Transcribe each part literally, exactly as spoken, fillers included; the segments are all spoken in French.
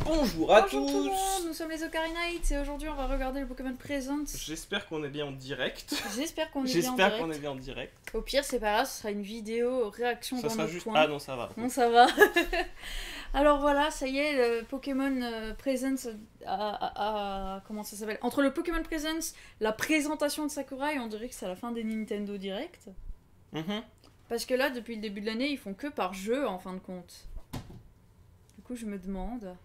Bonjour à Bonjour tout le tous. monde, nous sommes les Ocarinites et aujourd'hui on va regarder le Pokémon Presents. J'espère qu'on est bien en direct. J'espère qu'on est bien en J'espère direct. qu'on est bien en direct. Au pire c'est pas grave, ce sera une vidéo réaction Ça dans sera notre juste... coin. Ah non, ça va. Non ça va. Alors voilà, ça y est, le Pokémon euh, Presents a, a- a- comment ça s'appelle? Entre le Pokémon Presents, la présentation de Sakurai, on dirait que c'est la fin des Nintendo Direct. Mhm. Parce que là, depuis le début de l'année, ils font que par jeu en fin de compte. Du coup je me demande...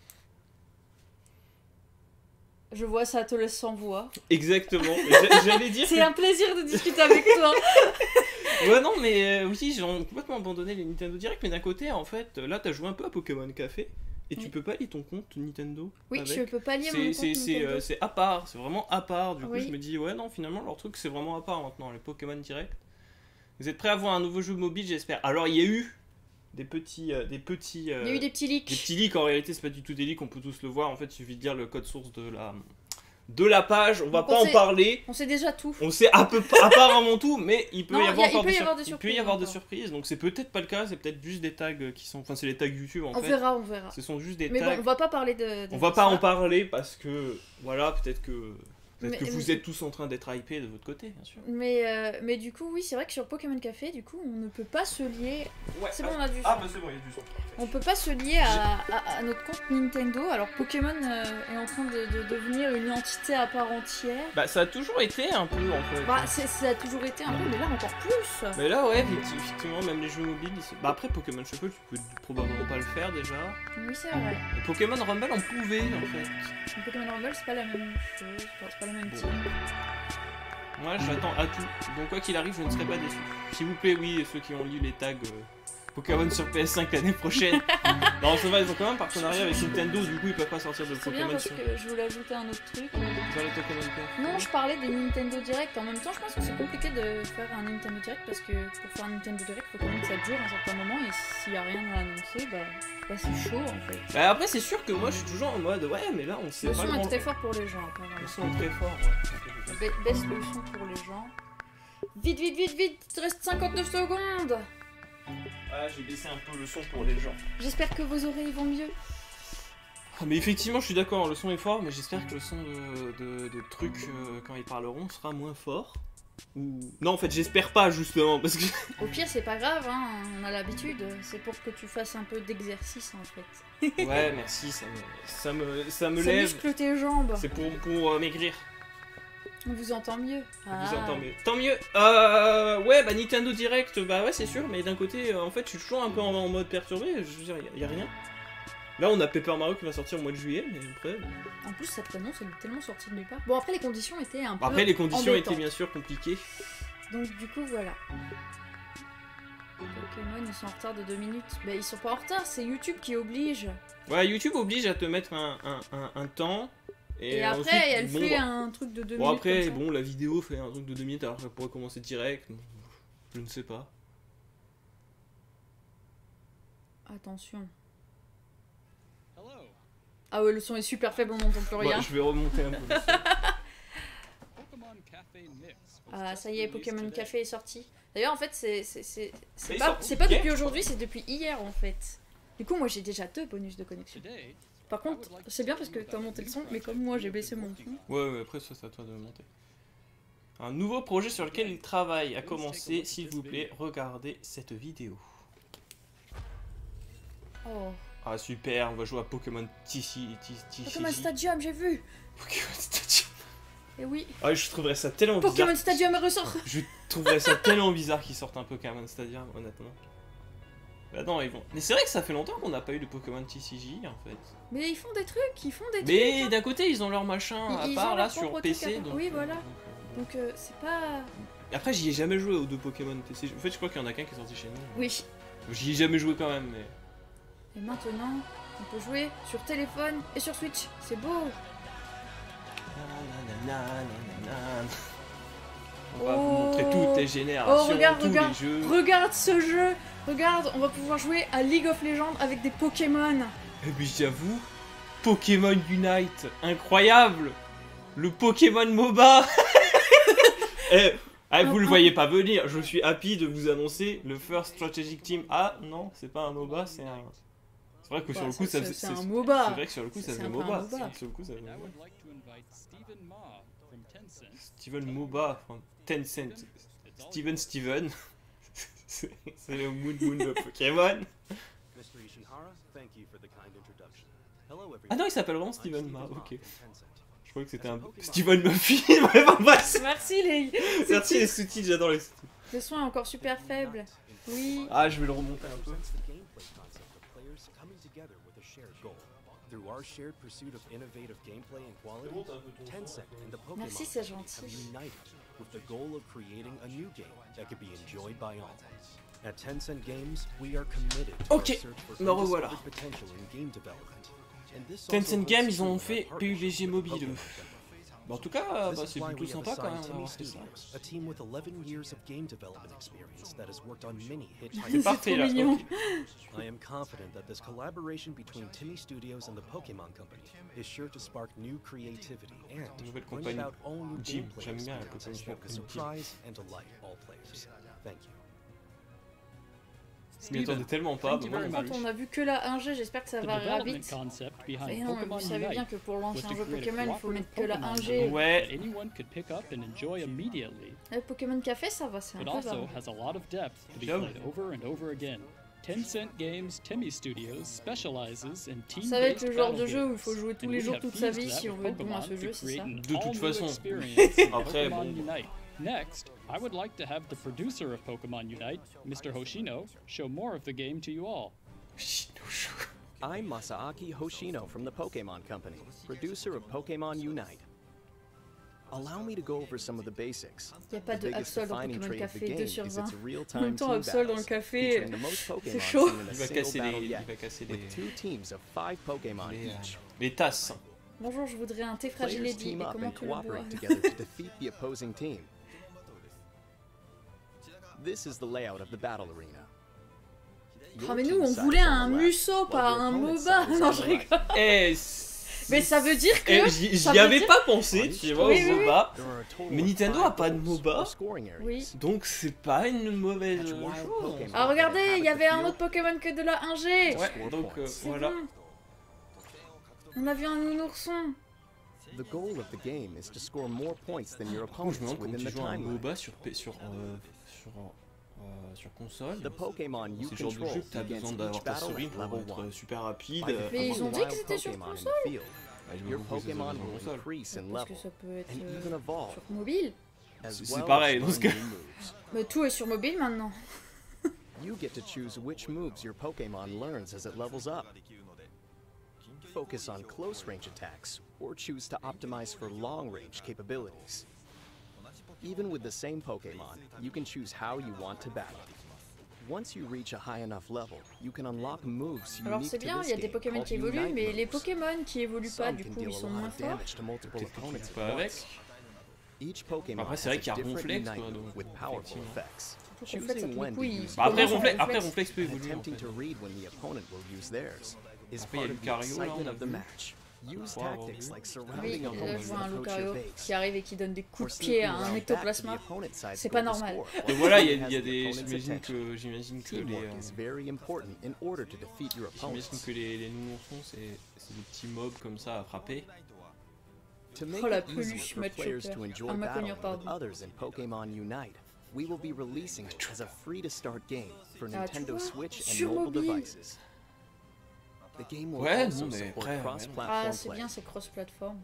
Je vois ça te laisse sans voix. Exactement. J'a- J'allais dire... C'est que- un plaisir de discuter avec toi. Ouais non mais euh, oui, j'ai complètement abandonné les Nintendo Direct, mais d'un côté en fait, là t'as joué un peu à Pokémon Café. Et Oui. tu peux pas lier ton compte Nintendo Oui, avec. je peux pas lier mon C'est compte c'est- c'est, Nintendo. euh, c'est à part, c'est vraiment à part. Du coup, Oui. je me dis, ouais, non, finalement, leur truc, c'est vraiment à part maintenant, les Pokémon Direct. Vous êtes prêts à voir un nouveau jeu mobile, j'espère. Alors, il y a eu des petits. euh, des petits euh, Il y a eu des petits leaks. des petits leaks, en réalité, c'est pas du tout des leaks, on peut tous le voir. En fait, il suffit de dire le code source de la, de la page. On va Donc, pas on en sait- parler. On sait déjà tout. On sait à peu apparemment tout, mais il peut Non, y il y avoir a- il encore peut des, y sur- avoir des il peut y surprises avoir des encore. surprises. Donc, c'est peut-être pas le cas, c'est peut-être juste des tags qui sont. Enfin, c'est les tags YouTube en On fait. verra, on verra. Ce sont juste des Mais tags. bon, on va pas parler de. de On va de pas ça. en parler parce que, voilà, peut-être que, peut-être Mais- que vous mais- êtes tous en train d'être hypés de votre côté, bien sûr. Mais, euh, mais du coup, oui, c'est vrai que sur Pokémon Café, du coup, on ne peut pas se lier. Ouais, C'est bon, on a du son. ah bah c'est bon, il y a du son. On peut pas se lier à, à- à notre compte Nintendo. Alors Pokémon euh, est en train de, de devenir une entité à part entière. Bah ça a toujours été un peu en fait. Bah, c'est- ça a toujours été un peu, mais là encore plus. Mais là ouais, effecti- effectivement, même les jeux mobiles, ils se- bah après Pokémon Shuffle, tu peux probablement pas le faire déjà. Oui, c'est vrai. Et Pokémon Rumble en pouvait en fait. Le Pokémon Rumble, c'est pas la même chose. Enfin, c'est pas la même Bon. team. Moi j'attends à tout, donc quoi qu'il arrive, je ne serai pas déçu. S'il vous plaît, oui, ceux qui ont lu les tags euh, Pokémon sur P S cinq l'année prochaine. Non, ça va, ils ont quand même un partenariat avec Nintendo, du coup ils peuvent pas sortir de C'est bien Pokémon parce sur, que je voulais ajouter un autre truc. sur les Pokémon Café. Non, je parlais des Nintendo Direct. En même temps, je pense que c'est compliqué de faire un Nintendo Direct parce que pour faire un Nintendo Direct, il faut quand même que ça dure un certain moment et s'il y a rien à annoncer, bah, bah c'est chaud en fait. Bah après c'est sûr que moi je suis toujours en mode ouais mais là on sait Le pas son grand... est très fort pour les gens, Le apparemment. son est très fort ouais. Ba- baisse le son pour les gens. Vite, vite, vite, vite, il te reste cinquante-neuf secondes. Ah j'ai baissé un peu le son pour les gens. J'espère que vos oreilles vont mieux. Ah, mais effectivement je suis d'accord, le son est fort mais j'espère que le son de, de, de trucs euh, quand ils parleront sera moins fort. Ou... Non en fait j'espère pas justement parce que... Au pire, c'est pas grave, hein, on a l'habitude. C'est pour que tu fasses un peu d'exercice en fait. Ouais merci ça me, ça me, ça me Ça lève. muscle tes jambes. C'est pour, pour euh, maigrir. On vous entend mieux. On vous Ah. entend mieux. Tant mieux. Euh, ouais, bah Nintendo Direct, bah ouais, c'est sûr, mais d'un côté, euh, en fait, je suis toujours un peu en, en mode perturbé. Je veux dire, y, a- y a rien. Là, on a Paper Mario qui va sortir au mois de juillet, mais après. En plus, cette annonce, elle est tellement sortie de nulle part. Bon, après, les conditions étaient un peu. Après, les conditions embêtantes. étaient bien sûr compliquées. Donc, du coup, voilà. Pokémon, ils sont en retard de deux minutes. Bah, ils sont pas en retard, c'est YouTube qui oblige. Ouais, YouTube oblige à te mettre un, un, un, un temps. Et, Et, après, ensuite, elle bon, fait bah, un truc de deux Bon, minutes. après, comme ça. bon, la vidéo fait un truc de deux minutes alors qu'elle pourrait commencer direct. Je ne sais pas. Attention. Ah ouais, le son est super faible, on n'entend plus rien. Bah, je vais remonter un peu. Ah, ça y est, Pokémon Café est sorti. D'ailleurs, en fait, c'est c'est- c'est- c'est Mais pas, sorti c'est pas hier, depuis je aujourd'hui, c'est depuis hier, en fait. Du coup, moi, j'ai déjà deux bonus de connexion. Par contre, c'est bien parce que t'as monté le son, mais comme moi, j'ai baissé mon son. Ouais, ouais, après ça, c'est à toi de monter. Un nouveau projet sur lequel il travaille a commencé. S'il vous plaît, regardez cette vidéo. Oh. Ah, super, on va jouer à Pokémon T C G. Pokémon Stadium, j'ai vu. Pokémon Stadium. Et oui. Ah, je trouverais ça tellement Pokémon bizarre. Stadium ressort. Je trouverais ça tellement bizarre qu'ils sortent un Pokémon Stadium, honnêtement. Bah non, ils vont. Mais c'est vrai que ça fait longtemps qu'on n'a pas eu de Pokémon T C G en fait. Mais ils font des trucs, ils font des Mais trucs. d'un côté, ils ont leur machin à Ils- ils part ont là leur sur propre P truc à C. part. Donc, Oui, euh, voilà. donc, euh, Donc, euh, c'est pas. Après, j'y ai jamais joué aux deux Pokémon T C G. En fait, je crois qu'il y en a qu'un qui est sorti chez nous. Oui. J'y ai jamais joué quand même, mais. Et maintenant, on peut jouer sur téléphone et sur Switch. C'est beau. On va vous Oh. montrer toutes les Oh, générations, regarde, tous regarde. les jeux. Regarde ce jeu. Regarde, on va pouvoir jouer à League of Legends avec des Pokémon. Et puis j'avoue, Pokémon Unite, incroyable. Le Pokémon MOBA. Eh, ah, vous le voyez pas venir, je suis happy de vous annoncer le First Strategic Team. Ah non, c'est pas un MOBA, c'est un... C'est vrai que Bah, sur le coup, ça- ça ça- fait. c'est un C'est MOBA. c'est vrai que sur le coup, ça C'est fait un peu un MOBA. MOBA. C'est vrai que sur le coup, ça fait I MOBA. would like to invite Steven Ma from Tencent. Steven MOBA, enfin, Tencent. Steven Steven. C'est c'est le Moon Moon de Pokémon. mister Ishihara, thank you for the kind introduction. Hello everyone. Ah non, il s'appelle vraiment I'm Steven Steven Ma, Ma ok. from Tencent. Je croyais que c'était un Steven Muffy. Ouais, bon, bref. Merci les. Merci les sous-titres, j'adore les sous-titres. Le son est encore super faible. Oui. Ah, je vais le remonter un peu. Represents the gameplay concept of players coming together with a shared goal. Through our shared pursuit of innovative gameplay and quality, Tencent and the Pokémon Merci, c'est Company gentil. have united with the goal of creating a new game that could be enjoyed by all. At Tencent Games, we are committed to Ok, our search for me revoilà. undiscovered potential in game development. And this Tencent also Games, holds ils ont true fait of our P U B G partnership with mobile. Pokémon eux. Company. Bah, en tout cas, This bah, is c'est why plutôt we have sympa quand même assigned d'avoir Timmy fait ça. Studios, a team with eleven years of game development experience that has worked on many hit C'est titles. parfait trop là. mignon. ok. I am confident that this collaboration between Timmy Studios and the Pokémon Company is sure to spark new creativity and Nouvelle bring compagnie. about all new Jim, gameplay j'aime bien la experiences compagnie that will Jim. surprise and delight all players. Thank you. Je m'y attendais tellement pas. thank you bah, very moi Par non much. contre, on a vu que la un G, j'espère que ça The va development vite. concept Et behind non, Pokémon vous savez bien Unite que pour was lancer to un jeu create a Pokémon, il faut mettre que cooperative la un Pokémon G. game Ouais. that anyone could pick up and enjoy immediately. Le Pokémon Café, ça va, c'est un It peu also vague. has a lot of depth to be J'avoue. played over and over again. Tencent Games Timmy Studios specializes in team-based Ça va être le genre battle de jeu où il games, faut jouer tous and les we jours have toute sa fused vie that si on with veut être bon à Pokemon ce to jeu, c'est create ça. an De toute all-new façon. experience in Après, Pokemon bon. Unite. Next, I would like to have the producer of Pokemon Unite, Mister Hoshino, show more of the game to you all. I'm Masaaki Hoshino from the Pokémon Company, producer of Pokémon Unite. Allow me to go over some of the basics. Il n'y a pas The de biggest Absol dans defining Pokémon trait of the Café, game deux is sur its vingt. En même real-time temps, team Absol dans le battles, café, featuring the most c'est Pokémon chaud. seen in a Il va single casser battle les, yet, il va casser les, with two teams of five Pokémon les, euh, each. les tasses. Bonjour, je voudrais un thé fragile Players Eddy. team Et up comment and tu le bois? cooperate together to defeat the opposing team. This is the layout of the battle arena. Ah mais nous, on voulait un Musso, pas un MOBA. Non, je rigole. Eh, Mais ça veut dire que... eh, j'y ça j'y veut avais dire- pas pensé, tu vois, Oui, au oui, oui. MOBA. There are a total Mais of Nintendo five a pas de goals MOBA. or scoring areas. Oui. Donc c'est pas une mauvaise Catch chose. wild Pokémon Ah regardez, that il y avait un inhabit autre Pokémon que de la un G. Ouais, donc euh, C'est voilà. bon. On a vu un nounourson. the field. The goal of the game is to score more points than your Par contre, je me opponents demande comment within tu the joues à un time limit. MOBA sur, P- sur, euh, sur, euh, sur console. The Pokémon you C'est le genre de control jeu que t'as begins besoin each d'avoir ta battle souris at pour level être one. super rapide. By euh, Mais ils defeating ont dit wild que c'était sur Pokémon in the console. field, bah, je me your comprends que c'est Pokémon sur will console. increase in Parce que level ça peut être and euh, even evolve, sur mobile. as C'est well pareil, as dans ce learn cas. new moves. Mais tout est sur mobile maintenant. You get to choose which moves your Pokémon learns as it levels up. Focus on close range attacks, or choose to optimize for long range capabilities. Even with the same Pokémon, you can choose how you want to battle. Once you reach a high enough level, you can unlock moves Alors unique c'est to bien, this il y a des game Pokémon called qui évoluent, Unite mais les moves. Pokémon qui évoluent pas, Some du can coup deal ils a sont lot moins of forts. damage to multiple Peut-être que tu opponents joues at pas avec. once. Each Pokémon Après, c'est has vrai qu'il y a a different Ronflex, Unite quoi, move donc, with powerful effectivement. effects. Pour qu'on fait ça, Choosing du when coup to il use Bah, après, commence en Ronflex, après réflexe. Ronflex peut and évoluer. En attempting fait. to read when the opponent will use theirs is Après, il y a part of the Lucario, là, excitement on a of the vu. match. Use Faut avoir tactics vu. like Oui, surrounding là opponents je vois un that approach your Lucario base. qui arrive et qui donne des Or coups de sneaking pied à un around back to the ectoplasma. opponent's side's C'est goal pas to normal. score. Et voilà, il y Has a, il y a the des. opponent's J'imagine attention. que, j'imagine que les. Teamwork euh, is very important in order to defeat your J'imagine opponents. que les, les nounours, c'est c'est des petits mobs comme ça à frapper. To make Oh, la it easier peluche for Mud players Chopper. to enjoy Ah, ma battling cognure, with pardon. others in Pokémon Unite, we will be releasing it as a free-to-start game for Ah, tu Nintendo vois, Switch and sur mobile mobile. devices. The game will Ouais, also non, mais support après, cross-platform Ah c'est play. bien, c'est cross-platform.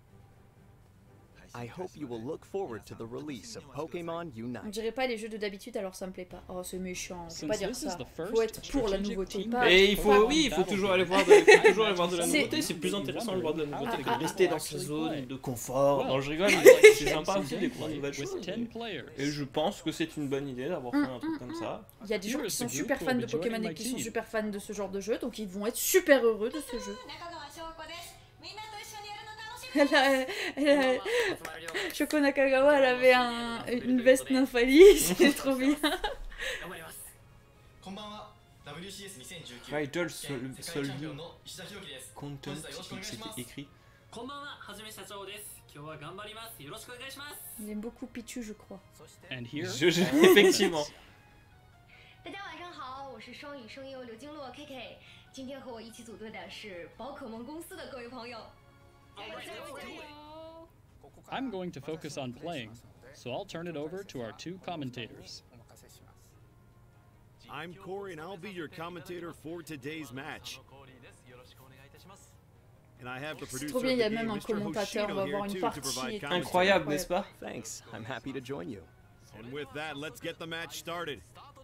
I hope you will look forward to the release of Pokémon On Unite. dirait pas les jeux de d'habitude alors ça me plaît pas. Oh c'est méchant, on peut Since pas dire this is ça. the first Faut être pour la strategic nouveauté, team pas... Et il pas- faut, oui, il faut toujours aller voir de, il faut toujours aller voir de la C'est- nouveauté, c'est plus intéressant de voir de la nouveauté que de rester dans sa zone de confort. Well, Non, je rigole, I'd mais like to c'est see sympa some aussi de découvrir de gameplay nouvelles choses. with ten Et, players. et je pense que c'est une bonne idée d'avoir fait un truc comme ça. Il y a des gens Here qui is sont the group super who fans will de be joining Pokémon et my qui sont team. super fans de ce genre de jeu, donc ils vont être super heureux de ce jeu. 中川翔子ですみんなと一緒にやるの楽しみ Elle a, elle a- Shoko Nakagawa, elle avait un, une veste nymphalie, c'est trop bien. 頑張りますこんばんは ダブリューシーエスにせんじゅうきゅう Vidal 世界チャンピオンの石田裕樹です Content, 本日はよろしくお願いします c'était écrit. こんばんははじめ社長です今日は頑張りますよろしくお願いします Il aime beaucoup Pichu, je crois. And here, Je- je- effectivement. 大家晚上好，我是双语声优刘金洛 K K。今天和我一起组队的是宝可梦公司的各位朋友。 I'm going to focus on playing, so I'll turn it over to our two commentators. I'm Corey, and I'll be your commentator for today's match. And I have the C'est producer trop bien, of il y a the même game, un Mister commentateur, on va Hoshino, voir here une too, to partie. provide et tout. commentary. Incroyable, n'est-ce pas? Thanks. I'm happy to join you. And with that, let's get the match started.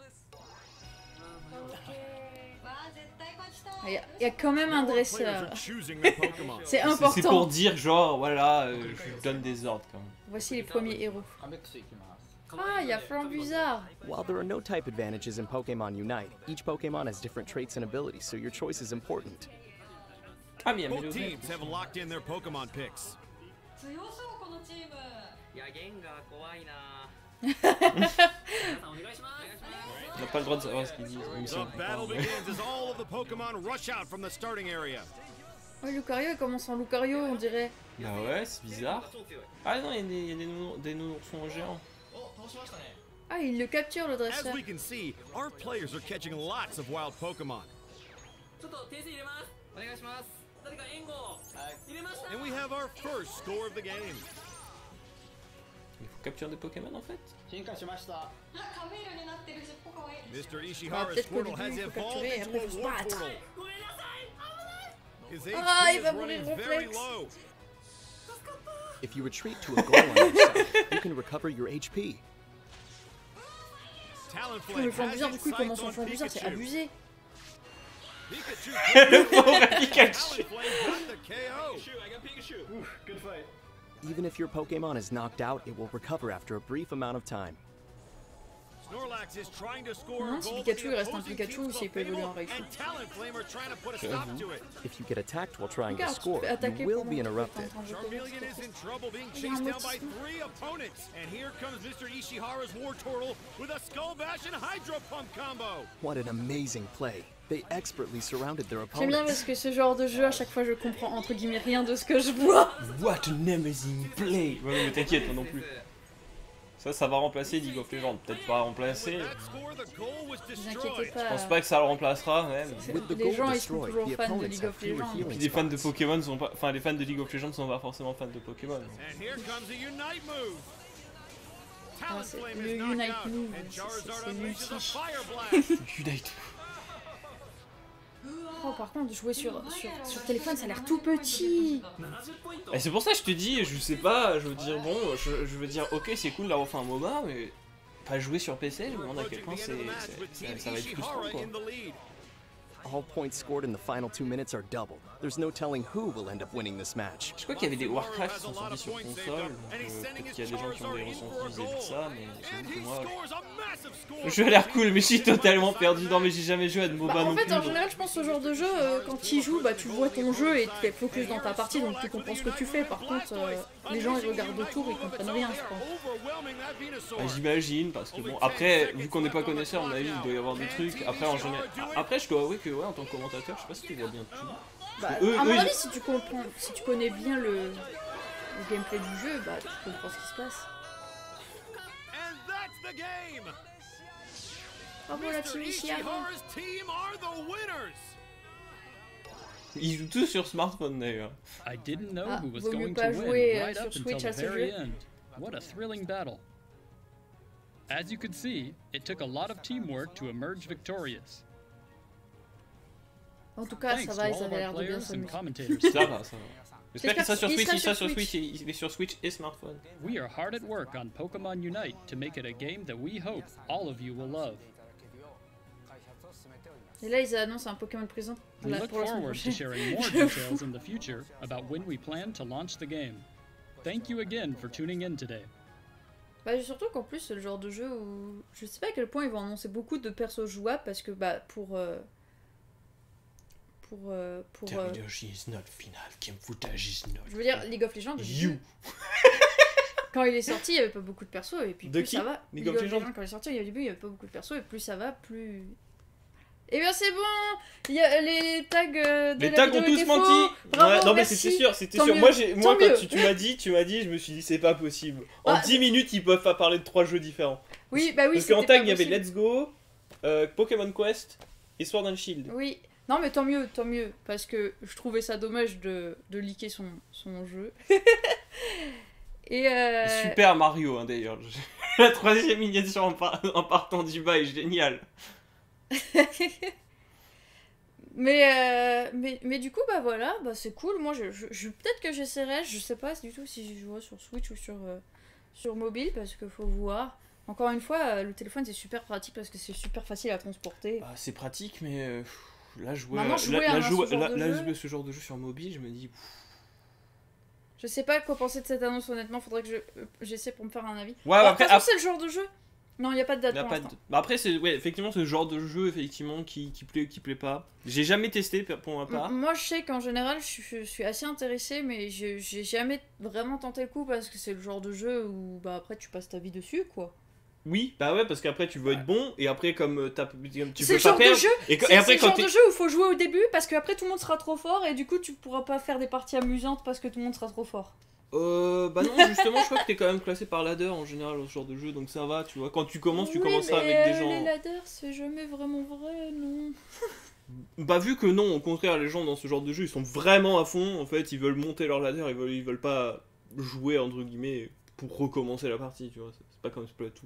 わあ絶対勝ちた Il い y, a- il y a quand même un Now our players dresseur. are choosing their Pokemon. C'est C'est c'est pour important. dire genre voilà, euh, je lui donne des ordres quand même. Voici les premiers héros. Ah, il y a Flambuzard. While there are no type advantages in Pokemon Unite, each Pokemon has different traits and abilities, so your choice is important. Ah mais il y a Both Mélodie. teams have locked in their Pokemon picks. 強そうこのチームいや、ゲンガー怖いな。 On n'a pas le droit de savoir ce qu'ils disent. Il me The semble. battle begins as all of the Pokemon rush out from the starting area. Oh, Lucario, il commence en Lucario, on dirait. Bah ouais, c'est bizarre. Ah non, il y a des, il y a des, nounous- des nounours géants. Ah, il le capture le As dresseur. we can see, our players are catching lots of wild Pokemon. ちょっと訂正入れます。お願いします。誰か援護。入れました。 And we have our first score of the game. Il faut capturer des Pokémon en fait. 進化しました。 あカメールになってる尻尾かわいい Mister Ah, Ishihara's peut-être qu'au Squirtle has début, il faut evolved capturer et into après, il faut a se War battre. Portal. His H P Ah, il is va running mourir very réflexe. low. If you retreat to a goal on yourself, you can recover your H P. Oh, le Talonflame has Flambuzard, du its coup, il commence sights en on Flambuzard, c'est Pikachu. abusé. Pikachu Le pauvre Pikachu. Talonflame got the K O. Good fight. Even if your Pokemon is knocked out, it will recover after a brief amount of time. Snorlax is trying to score a Non, si goal Pikachu, for il the reste un opposing Pikachu, team's s'il peut évoluer en Fable, Raichu. and Talonflame are trying to put a stop to it. If you get attacked while trying to Regarde, tu score, peux attaquer you will pendant be que tu es en interrupted. train de jouer, Charmeleon is c'est in trouble being Il y a un chased down by lotissement. three opponents. And here comes Mister Ishihara's Wartortle with a Skull Bash and Hydro Pump combo. What an amazing play. They expertly surrounded their J'aime bien parce opponents. que ce genre de jeu, à chaque fois, je comprends entre guillemets rien de ce que je vois. What an amazing play. Ouais, non, mais t'inquiète, moi non plus. Ça, ça va remplacer League of Legends. Peut-être pas remplacer. That score, the goal was Ne vous inquiétez destroyed. Je pense pas. pas que ça le remplacera même. C'est- With the Les goal gens, ils sont destroyed, toujours the fans de opponents League have of fewer Legends. Puis healing les fans de spots. Pokémon sont pas. Enfin, les fans de League of Legends sont pas forcément fans de Pokémon. And here comes a Unite move. Ah, c'est Talonflame le is knocked Unite out, move, and c'est- Charizard c'est unleashes a l'ulti. Fire Blast. Unite. Oh, par contre, jouer sur, sur, sur téléphone, ça a l'air tout petit. Et c'est pour ça que je te dis, je sais pas, je veux dire, bon, je, je veux dire, ok, c'est cool d'avoir fait un MOBA, mais pas jouer sur P C, je me demande à quel point c'est, c'est- ça, ça va être frustrant quoi. All points scored in the final two minutes are doubled. There's no telling who will end up winning this match. Je crois qu'il y avait des Warcraft qui sont sortis sur console, donc euh, peut-être qu'il y a des gens qui ont des ressentis vis-à-vis de ça, mais j'avoue que moi, le jeu a l'air cool, mais je suis totalement perdu. Non, mais j'ai jamais joué à de MOBA Bah, en non fait, plus. en donc- général, je pense ce genre de jeu, euh, quand tu y joues, bah, tu vois ton jeu et tu fais focus dans ta partie, donc tu comprends ce que tu fais. Par contre, euh, les gens ils regardent autour, ils comprennent rien, je pense. Bah, j'imagine, parce que bon, après, vu qu'on n'est pas connaisseur, à mon avis, il doit y avoir des trucs. Après, en général, après, je dois avouer que, ouais, en tant que commentateur, je sais pas si tu vois bien tout. Bah, eux- à mon eux, avis, ils- si tu comprends, si tu connais bien le, le gameplay du jeu, bah, tu comprends ce qui se passe. And that's the game. Bravo la Mister team Ishihara. Ishihara's team are the winners. Ils jouent tous sur smartphone d'ailleurs. I didn't know Ah, who was vaut mieux going pas to win jouer, euh, right sur up Switch until à the ce very jeu. end. What a thrilling battle. As you could see, it took a lot of teamwork to emerge victorious. En tout cas, Thanks ça to va, all ils of avaient our l'air de bien players and s'amuser. commentators. Ça va, ça va. J'espère qu'il sera sur qu'il Switch, sera il sera sur sur Switch, Switch. il il est sur Switch et smartphone. We are hard at work on Pokemon Unite to make it a game that we hope all of you will love. Et là, ils annoncent un Pokémon présent We là, look pour la semaine forward to prochaine. sharing more Je fous. details in the future about when we plan to launch the game. Thank you again for tuning in today. Bah, surtout qu'en plus, c'est le genre de jeu où je sais pas à quel point ils vont annoncer beaucoup de persos jouables parce que bah pour euh, pour euh, pour euh, Terminology is not final, game footage is not. je veux dire League of Legends. au You. début, quand il est sorti, il y avait pas beaucoup de persos et puis De plus qui ça va. League of Legends quand il est sorti, il y avait, au début, il y avait pas beaucoup de persos et plus ça va, plus. Et bien c'est bon, il y a les tags euh, de Les la tags vidéo ont tous étaient menti. faux. Bravo, Ouais, non mais merci. c'était sûr, c'était Tant sûr. mieux, Moi, j'ai, moi tant quand mieux. tu, tu m'as dit, tu m'as dit, je me suis dit c'est pas possible. En Bah, dix minutes, ils peuvent pas parler de trois jeux différents. Oui, bah oui, Parce qu'en c'était tag, pas il y avait possible. Let's Go, euh, Pokémon Quest et Sword and Shield. Oui. Non, mais tant mieux, tant mieux. Parce que je trouvais ça dommage de, de leaker son, son jeu. Et euh... Super Mario, hein, d'ailleurs. La troisième miniature en, par... en partant du bas est géniale. mais, euh... mais, mais du coup, bah voilà, bah c'est cool. Moi, je, je, je... peut-être que j'essaierai. Je sais pas du tout si je jouerai sur Switch ou sur, euh, sur mobile, parce qu'il faut voir. Encore une fois, euh, le téléphone, c'est super pratique parce que c'est super facile à transporter. Bah, c'est pratique, mais... Euh... Là, jouer, Maman, jouer là, à là, jouer, ce, genre là, de là jeu. jouer ce genre de jeu sur mobile, je me dis... Je sais pas quoi penser de cette annonce, honnêtement. Faudrait que je, euh, j'essaie pour me faire un avis. Ouais, Alors, après, après, après... c'est le genre de jeu. Non, il y a pas de date y a pour pas l'instant. de... bah après, c'est ouais, effectivement, c'est le genre de jeu effectivement qui, qui plaît ou qui plaît pas. J'ai jamais testé pour ma part. M- Moi, je sais qu'en général, je suis, je suis assez intéressée, mais je- j'ai jamais vraiment tenté le coup parce que c'est le genre de jeu où bah après tu passes ta vie dessus, quoi. Oui, bah ouais, parce qu'après tu veux être bon, et après comme euh, t'as, tu C'est peux le pas genre de perdre, jeu. et, que- C'est et c'est après le quand genre t'es... de jeu où il faut jouer au début parce qu'après tout le monde sera trop fort et du coup tu pourras pas faire des parties amusantes parce que tout le monde sera trop fort. Euh, bah non, justement, je crois que t'es quand même classé par ladder en général dans ce genre de jeu, donc ça va, tu vois. Quand tu commences, tu Oui, commenceras mais, avec des euh, gens... Les ladders, c'est jamais vraiment vrai, non. Bah vu que non, au contraire, les gens dans ce genre de jeu, ils sont vraiment à fond, en fait, ils veulent monter leur ladder, ils veulent, ils veulent pas jouer, entre guillemets, pour recommencer la partie, tu vois. C'est c'est pas comme Splatoon.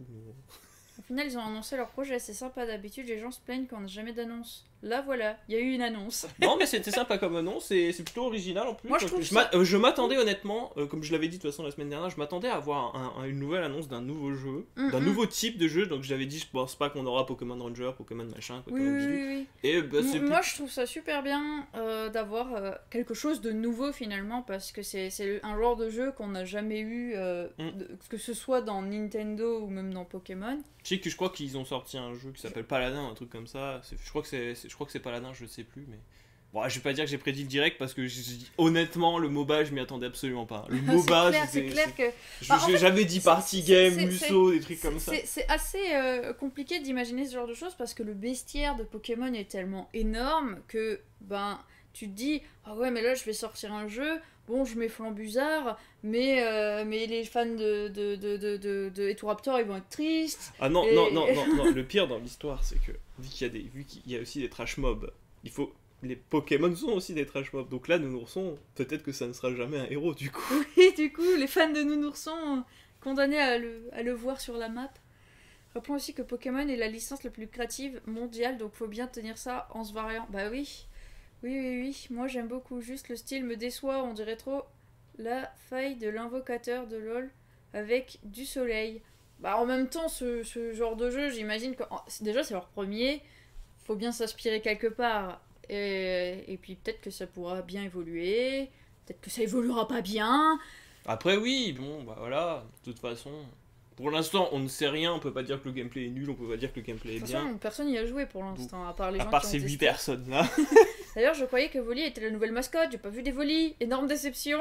Au final, ils ont annoncé leur projet, c'est sympa. D'habitude, les gens se plaignent qu'on n'a jamais d'annonce. Là, voilà, il y a eu une annonce. Non, mais c'était sympa comme annonce, et c'est plutôt original en plus. Moi, je Donc, trouve je ça- m'a- euh, je m'attendais honnêtement, euh, comme je l'avais dit de toute façon la semaine dernière, je m'attendais à avoir un- un- une nouvelle annonce d'un nouveau jeu, Mm, d'un mm. nouveau type de jeu. Donc j'avais dit, je pense pas qu'on aura Pokémon Ranger, Pokémon machin, Oui, Pokémon oui, bidule. oui, oui. Et bah, c'est M- Moi, je trouve ça super bien euh, d'avoir euh, quelque chose de nouveau finalement, parce que c'est c'est un genre de jeu qu'on n'a jamais eu, euh, Mm. de- que ce soit dans Nintendo ou même dans Pokémon. Je sais que je crois qu'ils ont sorti un jeu qui s'appelle Paladin, un truc comme ça. C'est- Je crois que c'est, c'est- je crois que c'est Paladin, je sais plus, mais bon, je vais pas dire que j'ai prédit le direct parce que je- je- honnêtement, le MOBA, je m'y attendais absolument pas. Le MOBA, c'est clair, c'est c'était- clair c'est- que. je- Bah, en fait, j'avais dit c'est- party c'est- game, c'est- Musso, des trucs comme ça. C'est c'est assez euh, compliqué d'imaginer ce genre de choses parce que le bestiaire de Pokémon est tellement énorme que ben tu te dis ah ouais mais là je vais sortir un jeu, bon je mets Flambuzard mais, euh, mais les fans de, de, de, de, de, de Etoraptor ils vont être tristes. Ah non, Et- non, non, non, non, le pire dans l'histoire, c'est que vu qu'il y a des, vu qu'il y a aussi des trash mobs, il faut, les Pokémon sont aussi des trash mobs, donc là, Nounourson, peut-être que ça ne sera jamais un héros du coup. Et du coup les fans de Nounourson euh, condamnés à le, à le voir sur la map. Rappelons aussi que Pokémon est la licence la plus créative mondiale, donc faut bien tenir ça en se variant. Bah oui, oui, oui, oui, moi j'aime beaucoup, juste le style me déçoit, on dirait trop la faille de l'invocateur de LoL avec du soleil. Bah en même temps, ce, ce genre de jeu, j'imagine que... en- déjà c'est leur premier, faut bien s'inspirer quelque part. Et, et puis peut-être que ça pourra bien évoluer, peut-être que ça évoluera pas bien. Après, oui, bon, bah voilà, de toute façon, pour l'instant, on ne sait rien, on peut pas dire que le gameplay est nul, on peut pas dire que le gameplay est De toute bien. façon, personne n'y a joué pour l'instant, à part les À gens part qui ont ces testé. huit personnes là. D'ailleurs, je croyais que Evoli était la nouvelle mascotte, j'ai pas vu d'Evoli, énorme déception.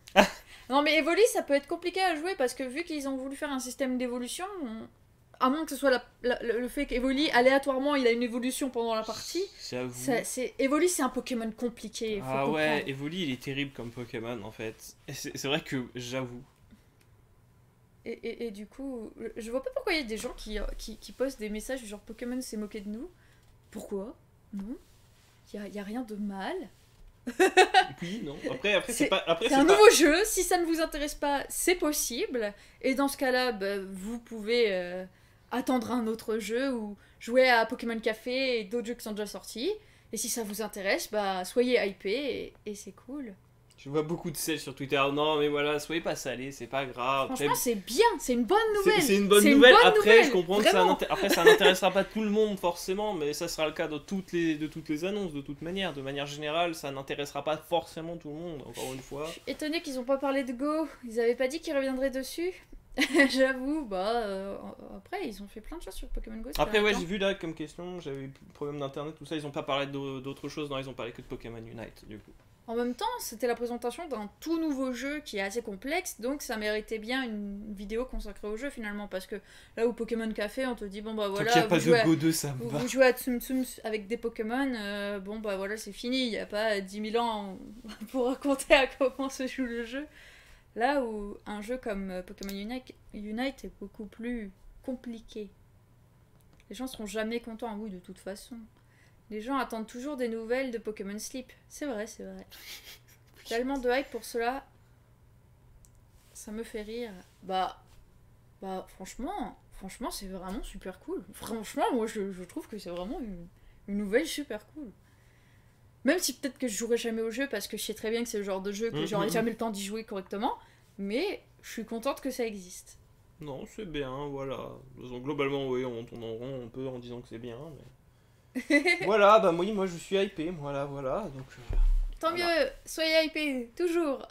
Non mais Evoli, ça peut être compliqué à jouer parce que vu qu'ils ont voulu faire un système d'évolution, on- à moins que ce soit la- la- le le fait qu'Evoli, aléatoirement, il a une évolution pendant la partie, J'avoue. ça- c'est Evoli, c'est un Pokémon compliqué, faut Ah ouais, comprendre. Evoli, il est terrible comme Pokémon en fait. Et C'est c'est vrai que j'avoue. Et, et, et du coup, je- je vois pas pourquoi il y a des gens qui, qui, qui postent des messages du genre Pokémon s'est moqué de nous. Pourquoi? Non. Il y a, y a rien de mal. Oui, non. Après, après c'est C'est- pas. Après, C'est c'est un pas... nouveau jeu, si ça ne vous intéresse pas, c'est possible. Et dans ce cas-là, bah, vous pouvez euh, attendre un autre jeu ou jouer à Pokémon Café et d'autres jeux qui sont déjà sortis. Et si ça vous intéresse, bah soyez hypés et, et c'est cool. Je vois beaucoup de sel sur Twitter. Non, mais voilà, soyez pas salés, c'est pas grave. Après, Franchement, c'est bien, c'est une bonne c'est- nouvelle. c'est une bonne C'est nouvelle. bonne Après, nouvelle, je comprends que ça, vraiment. n'inté- après, ça n'intéressera pas tout le monde forcément, mais ça sera le cas de toutes les, de toutes les annonces, de toute manière. De manière générale, ça n'intéressera pas forcément tout le monde, encore une fois. Étonné qu'ils ont pas parlé de Go. Ils avaient pas dit qu'ils reviendraient dessus. J'avoue, bah euh, après ils ont fait plein de choses sur Pokémon Go. ces Après, ouais, derniers j'ai vu là comme question, j'avais eu problème d'internet, tout ça, ils ont pas parlé d'au- d'autre chose, non, ils ont parlé que de Pokémon Unite, du coup. En même temps, c'était la présentation d'un tout nouveau jeu qui est assez complexe, donc ça méritait bien une vidéo consacrée au jeu finalement, parce que là où Pokémon Café, on te dit bon bah voilà, Tant qu'il n'y a pas vous, jouez de à, Go deux, ça me vous, va. vous jouez à Tsum Tsum avec des Pokémon, euh, bon bah voilà c'est fini, il n'y a pas dix mille ans pour raconter à comment se joue le jeu. Là où un jeu comme euh, Pokémon Unite, Unite est beaucoup plus compliqué. Les gens seront jamais contents, oui, de toute façon. Les gens attendent toujours des nouvelles de Pokémon Sleep. C'est vrai, c'est vrai. Tellement de hype pour cela. Ça me fait rire. Bah, bah franchement, franchement c'est vraiment super cool. Franchement, moi je, je trouve que c'est vraiment une, une nouvelle super cool. Même si peut-être que je jouerai jamais au jeu parce que je sais très bien que c'est le genre de jeu que Mmh, j'aurai mmh, jamais le temps d'y jouer correctement. Mais je suis contente que ça existe. Non, c'est bien, voilà. Donc, globalement, oui, on tourne en rond un peu en disant que c'est bien, mais... voilà, bah oui, moi je suis hypé, voilà, voilà, donc... euh, Tant voilà. mieux, soyez hypés, toujours.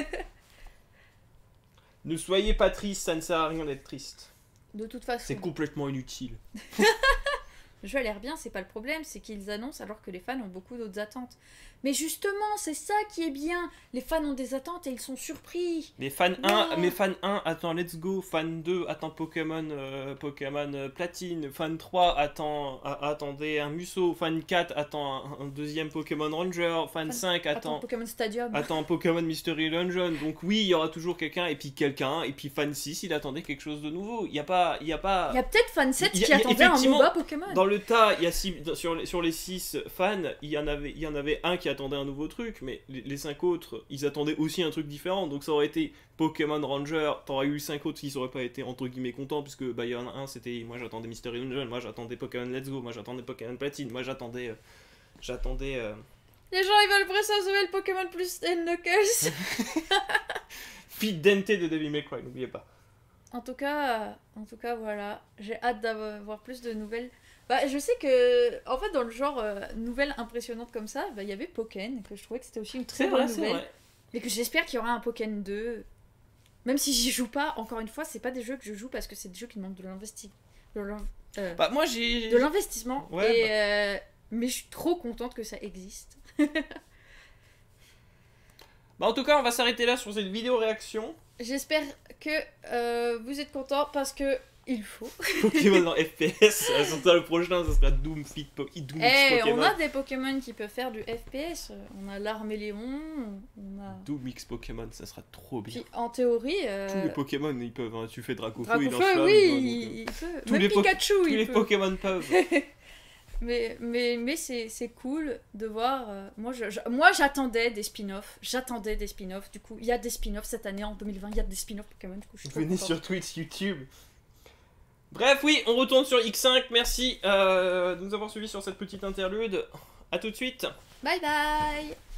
Ne soyez pas triste, ça ne sert à rien d'être triste. De toute façon. C'est complètement inutile. Le jeu a l'air bien, c'est pas le problème, c'est qu'ils annoncent alors que les fans ont beaucoup d'autres attentes. Mais justement, c'est ça qui est bien. Les fans ont des attentes et ils sont surpris. Les fans un, Ouais. mes fans un attend Let's Go, fan deux attend Pokémon euh, Pokémon euh, Platine, fan trois attend a- attendait un Musso, fan quatre attend un, un deuxième Pokémon Ranger, fan, Fan- cinq Attends, attend Pokémon Stadium. attend Pokémon Mystery Dungeon. Donc oui, il y aura toujours quelqu'un et puis quelqu'un et puis fan six, il attendait quelque chose de nouveau. Il y a pas il y a pas Il y a peut-être fan sept Il y a- qui il y a- attendait un effectivement, MOBA Pokémon. Dans le tas, il y a six, dans- sur, les, sur les six fans, il y en avait, il y en avait un qui attendait un nouveau truc, mais les, les cinq autres, ils attendaient aussi un truc différent. Donc ça aurait été Pokémon Ranger, t'aurais eu cinq autres qui n'auraient pas été entre guillemets contents, puisque bah il y en a un, c'était moi j'attendais Mystery Dungeon, moi j'attendais Pokémon Let's Go, moi j'attendais Pokémon Platine, moi j'attendais, euh, j'attendais. euh, Les gens ils veulent Breath of the Wild, Pokémon plus and Knuckles. Feed Dente de Devil May Cry, n'oubliez pas. En tout cas, en tout cas voilà, j'ai hâte d'avoir plus de nouvelles. Bah, je sais que, en fait, dans le genre euh, nouvelles impressionnantes comme ça, bah, il y avait Pokken, que je trouvais que c'était aussi une très C'est bonne vrai, c'est nouvelle. vrai. Mais que j'espère qu'il y aura un Pokken deux. Même si j'y joue pas, encore une fois, c'est pas des jeux que je joue parce que c'est des jeux qui demandent de l'investi- de l'in- euh, Bah moi j'ai. de l'investissement. Ouais, et, bah. euh, mais je suis trop contente que ça existe. Bah en tout cas, on va s'arrêter là sur cette vidéo réaction. J'espère que euh, vous êtes contents parce que il faut. Pokémon en F P S, ça sera le prochain, ça sera Doom Fit po Doom X Eh, Pokémon. on a des Pokémon qui peuvent faire du F P S. On a l'Arméléon, on a... Doom X Pokémon, ça sera trop bien. Puis, en théorie... euh, Tous les Pokémon, ils peuvent, hein. Tu fais Dracofeu, il Dracofeu, lance flamme, oui, quoi, donc, il, euh, il peut. tous Même les po- Pikachu, tous il les peut. Pokémon peuvent. mais mais, mais c'est c'est cool de voir... euh, moi, je, je- moi, j'attendais des spin-offs. J'attendais des spin-offs. Du coup, il y a des spin-offs cette année, en deux mille vingt. Il y a des spin-offs Pokémon. Du coup, je suis trop Venez contente. sur Twitch, YouTube. Bref, oui, on retourne sur X cinq. Merci euh, de nous avoir suivis sur cette petite interlude. A tout de suite. Bye bye.